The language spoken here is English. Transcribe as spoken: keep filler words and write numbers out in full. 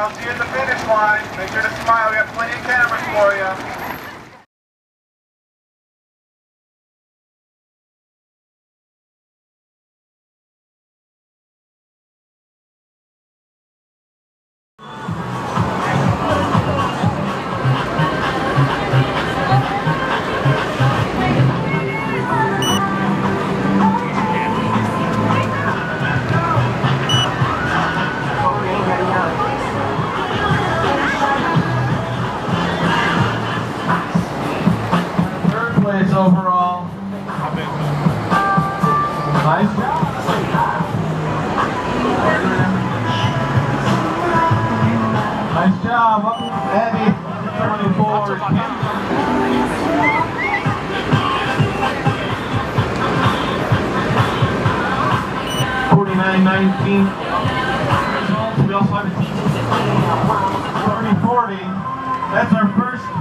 I'll see you at the finish line. Make sure to smile. We have plenty of cameras for you. Overall. Nice job. Nice job, Abby. twenty-four. forty-nine nineteen. Results. We also have a team. thirty forty. That's our first